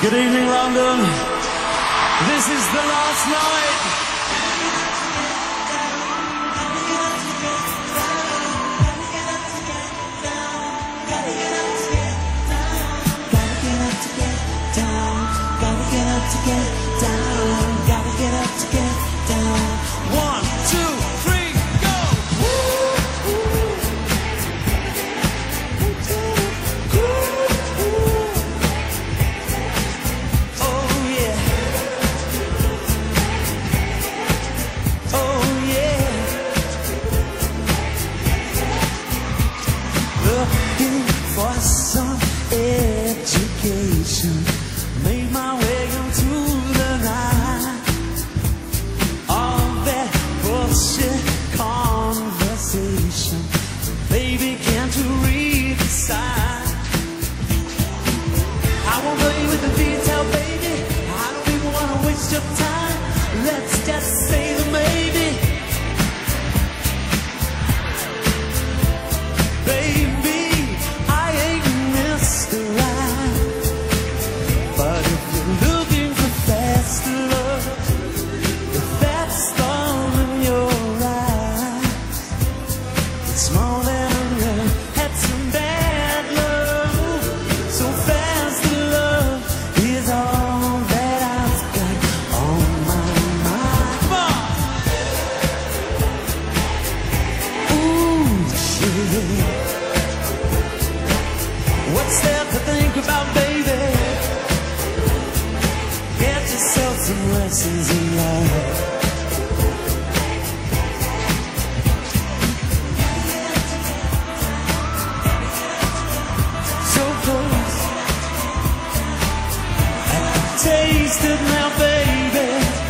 Good evening, London. This is the last night. Gotta get up to get down. Gotta get up to get down. Gotta get up to get down. 1, 2, 3, go! Oh yeah. Oh yeah. Looking for some education. Made my way into the night. All that bullshit conversation. Baby, can't you read the sign? I won't play with the detail, baby. I don't even want to waste your time. Let's just say the maybe. Baby, I ain't Mr. Right. But if you're looking for fast love, if that's all in your eyes, it's more than enough. Had some bad love, so fast love is all that I've got on my mind. Come on! Ooh, shit. What's there to think about, baby? Get yourself some lessons in life. So close, I can taste it now, baby.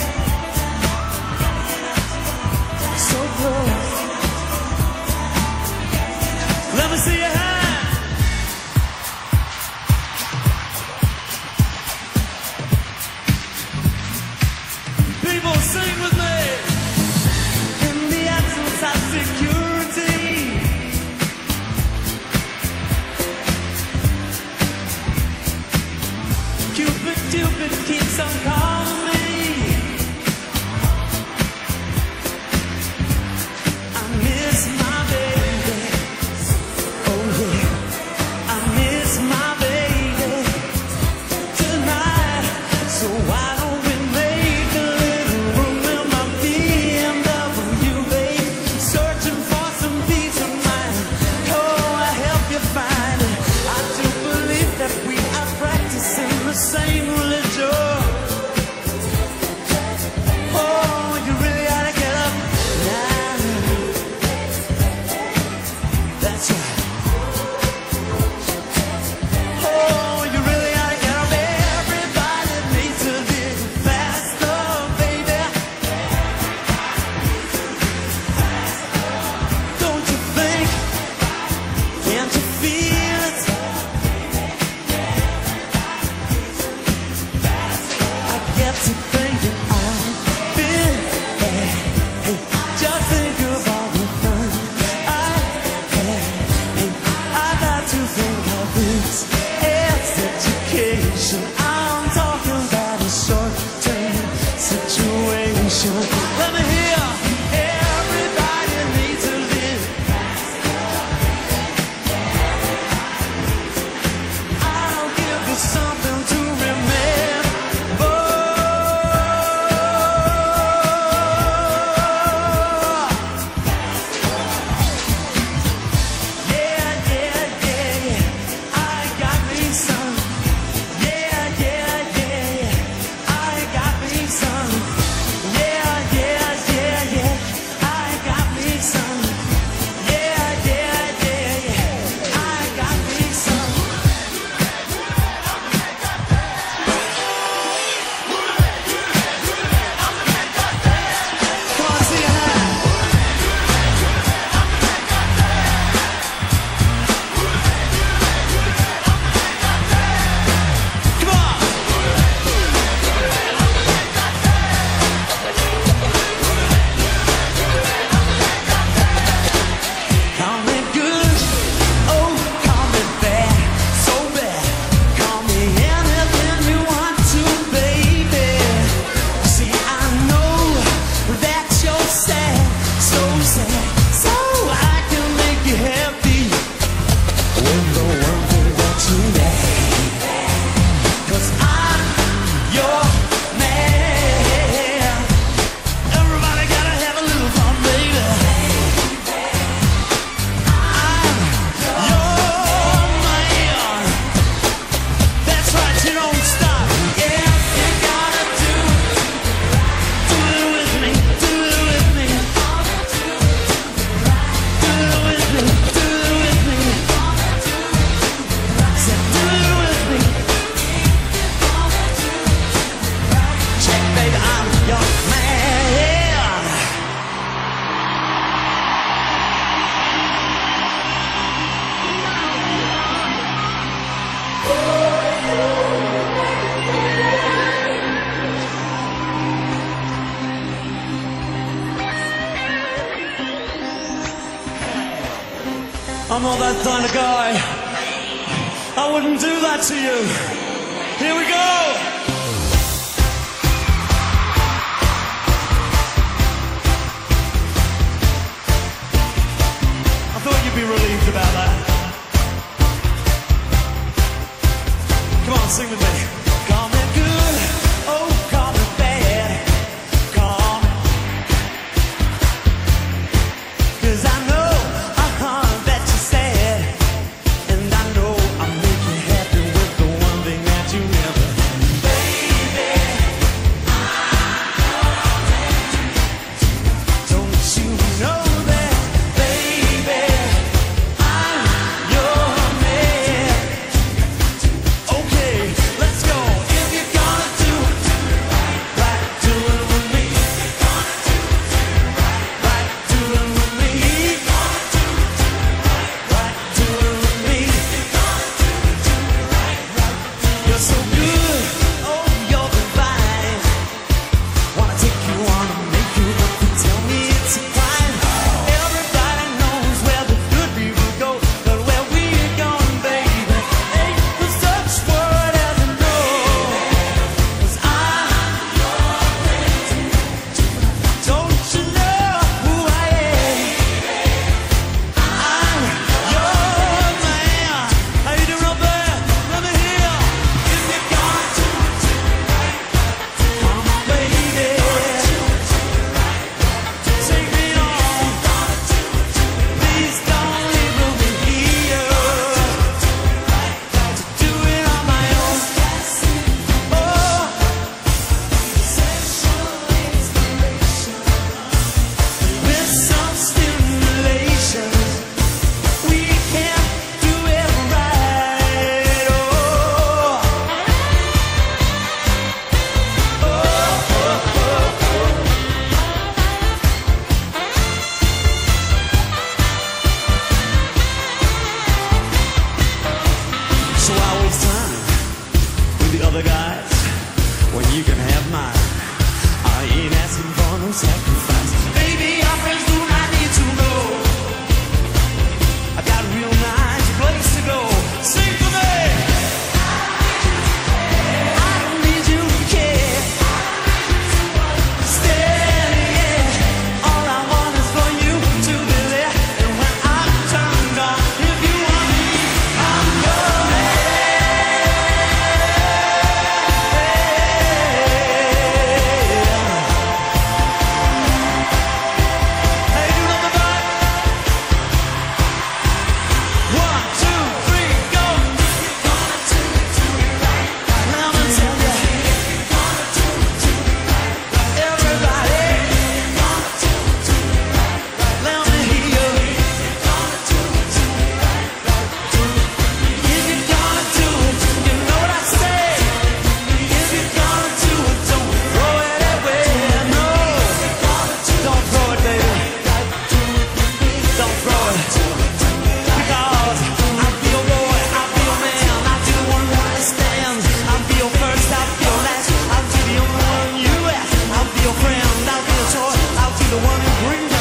So close. Let me see your hand. People sing with me. In the absence of security, Cupid keeps on calling me. I miss my baby. Oh yeah, I miss my baby tonight. So why don't we make a little room in my BMW, babe? Searching for some peace of mind. Oh, I help you find it. I do believe that we are practicing the same religion. Oh, you really ought to get up now. That's right. Oh, you really ought to get up. Everybody needs to live faster, baby. Don't you think? Can't you feel it? I get to thinking I've been there. Hey, just think of all the fun I had. Hey, I got to think of this as education. I'm talking about a short-term situation. Let me hear. Everybody needs to live. I'll give you something to remember. Yeah, yeah, yeah, yeah. I got me some. Yeah, yeah, yeah, yeah. I got me some. Yeah, yeah, yeah. I'm not that kind of guy. I wouldn't do that to you. Here we go. I thought you'd be relieved about that. Come on, sing with me. Call me good, oh, call me bad. Call me. 'Cause I know that you're sad. And I know I'll make you happy with the one thing that you never. Baby, don't you know that, baby, I'm your man. Okay, let's go. If you're gonna do it right, do it with me. Right, do it with me. Right, do it with me. You're so good, oh, you're divine. Wanna take you on and make you look and tell me it's a crime. Everybody knows where the good people go, but where we're going, baby, ain't no such word as a no. 'Cause don't you know who I am? I'm your man. How you doing up there? Let me hear. If you're gonna do come on, baby. Take me on. Please don't leave me here to do it on my own. Oh, sexual inspiration with some stimulation. We can do it right. Oh, so I waste time with the other guys when you can have mine. I ain't asking for no sacrifice. Baby, our friends do not need to know. I got a real nice place to go. Sing for me. I don't need you to care. Steady, yeah. All I want is for you to be there. And when I'm turned on, if you want me, I'm your man. Hey, you know the vibe? 1, 2, 3, go. Let me tell ya. Everybody, let me hear you. If you're gonna do it, you know what I say. If you're gonna do it, don't throw it away. No, don't throw it, baby. Don't throw it. Because I'll be your boy, I'll be your man, I'll be the one who understands. I'll be your first, I'll be your last, I'll be the only one you ask. I'll be your friend, I'll be your toy, I'll be the one who brings